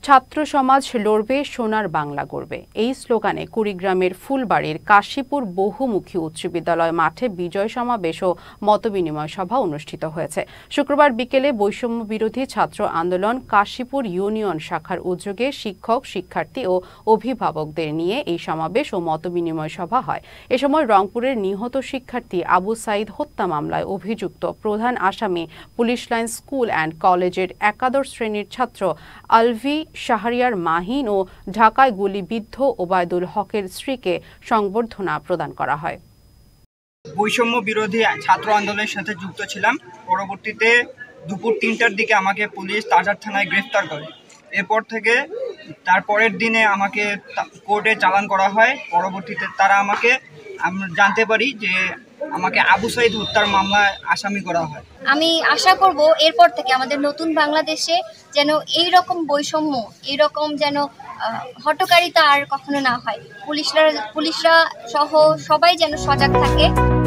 ছাত্র সমাজ লড়বে, সোনার বাংলা গড়বে, এই স্লোগানে কুড়িগ্রামের ফুলবাড়ির কাশীপুর বহুমুখী উচ্চ বিদ্যালয় মাঠে বিজয় সমাবেশ ও মতবিনিময় সভা অনুষ্ঠিত হয়েছে। শুক্রবার বিকেলে বৈষম্য বিরোধী ছাত্র আন্দোলন কাশীপুর ইউনিয়ন শাখার উদ্যোগে শিক্ষক, শিক্ষার্থী ও অভিভাবকদের নিয়ে এই সমাবেশ ও মতবিনিময় সভা হয়। এ সময় রংপুরের নিহত শিক্ষার্থী আবু সাঈদ হত্যা মামলায় অভিযুক্ত প্রধান আসামি পুলিশ লাইন স্কুল অ্যান্ড কলেজের একাদশ শ্রেণীর ছাত্র আলভি শাহরিয়ার মাহিন ও ঢাকায় গুলিবিদ্ধ ওবায়দুল হকের স্ত্রীকে সংবর্ধনা প্রদান করা হয়। বৈষম্য বিরোধী ছাত্র আন্দোলনের সাথে যুক্ত ছিলাম। পরবর্তীতে দুপুর ৩টার দিকে আমাকে পুলিশ তাজার থানায় গ্রেফতার করে। এরপর থেকে তার পরের দিনে আমাকে কোর্টে চালান করা হয়। পরবর্তীতে তারা আমাকে জানতে পারি যে আমাকে আবু সাঈদ হত্যার মামলায় আসামি করা হয়। আমি আশা করব এরপর থেকে আমাদের নতুন বাংলাদেশে যেন এই রকম বৈষম্য, এই রকম যেন হঠকারিতা আর কখনো না হয়। পুলিশরা সহ সবাই যেন সজাগ থাকে।